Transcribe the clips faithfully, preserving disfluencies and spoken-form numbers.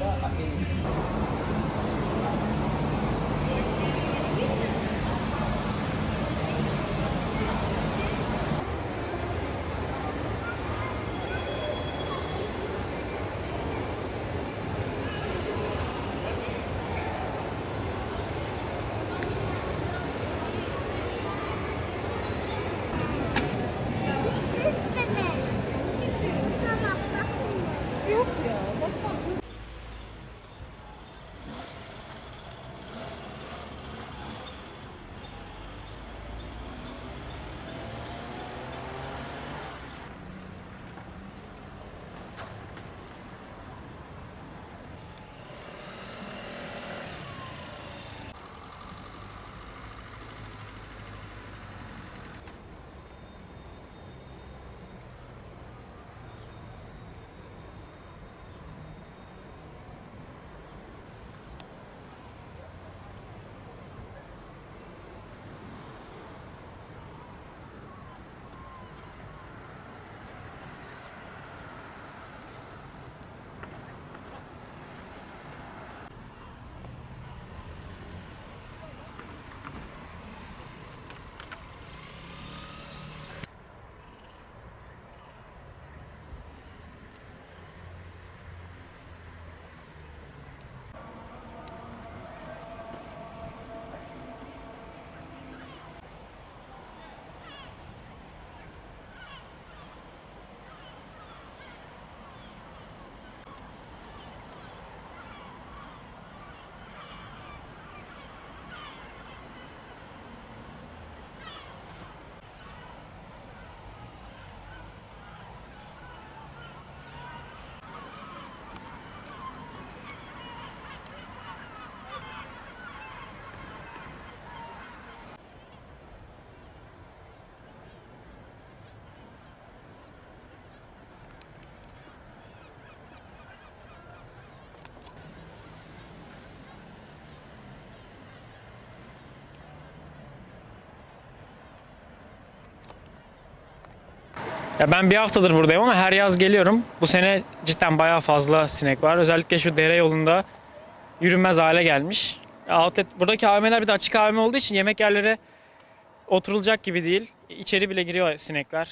Yok ya, bak bak. Ya ben bir haftadır buradayım ama her yaz geliyorum. Bu sene cidden bayağı fazla sinek var. Özellikle şu dere yolunda yürünmez hale gelmiş. Outlet, buradaki A V M'ler bir de açık A V M olduğu için yemek yerleri oturulacak gibi değil. İçeri bile giriyor sinekler.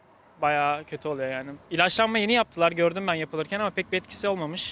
Bayağı kötü oluyor yani. İlaçlanma yeni yaptılar, gördüm ben yapılırken ama pek bir etkisi olmamış.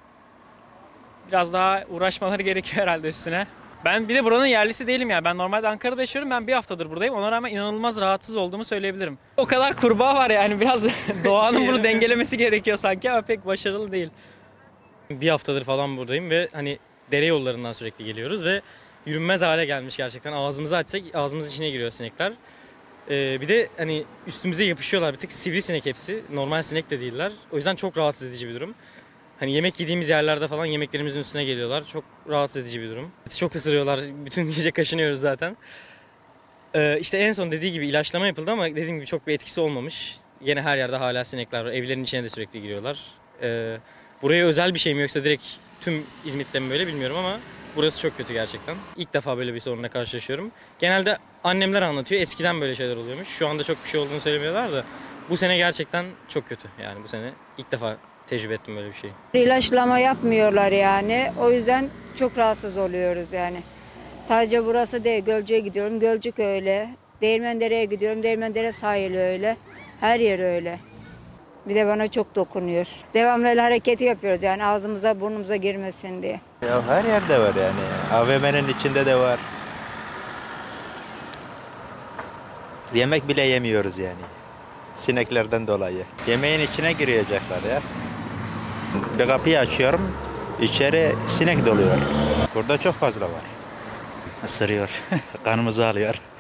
Biraz daha uğraşmaları gerekiyor herhalde üstüne. Ben bir de buranın yerlisi değilim ya. Ben normalde Ankara'da yaşıyorum. Ben bir haftadır buradayım. Ona rağmen inanılmaz rahatsız olduğumu söyleyebilirim. O kadar kurbağa var yani. Biraz doğanın bunu dengelemesi gerekiyor sanki ama pek başarılı değil. Bir haftadır falan buradayım ve hani dere yollarından sürekli geliyoruz ve yürünmez hale gelmiş gerçekten. Ağzımızı açsak ağzımızın içine giriyor sinekler. Ee, bir de hani üstümüze yapışıyorlar. Bir tık sivrisinek hepsi. Normal sinek de değiller. O yüzden çok rahatsız edici bir durum. Hani yemek yediğimiz yerlerde falan yemeklerimizin üstüne geliyorlar. Çok rahatsız edici bir durum. Çok ısırıyorlar. Bütün gece kaşınıyoruz zaten. Ee, işte en son dediği gibi ilaçlama yapıldı ama dediğim gibi çok bir etkisi olmamış. Yine her yerde hala sinekler var. Evlerin içine de sürekli giriyorlar. Ee, buraya özel bir şey mi yoksa direkt tüm İzmit'te mi böyle bilmiyorum ama burası çok kötü gerçekten. İlk defa böyle bir sorunla karşılaşıyorum. Genelde annemler anlatıyor. Eskiden böyle şeyler oluyormuş. Şu anda çok bir şey olduğunu söylemiyorlar da bu sene gerçekten çok kötü. Yani bu sene ilk defa tecrübe ettim böyle bir şeyi. İlaçlama yapmıyorlar yani. O yüzden çok rahatsız oluyoruz yani. Sadece burası değil. Gölcük'e gidiyorum. Gölcük öyle. Değirmendere'ye gidiyorum. Değirmendere sahili öyle. Her yer öyle. Bir de bana çok dokunuyor. Devamlı el hareketi yapıyoruz yani ağzımıza burnumuza girmesin diye. Ya her yerde var yani. A V M'nin içinde de var. Yemek bile yemiyoruz yani. Sineklerden dolayı. Yemeğin içine girecekler ya. Bir kapıyı açıyorum. İçeri sinek doluyor. Burada çok fazla var. Isırıyor. Kanımızı alıyor.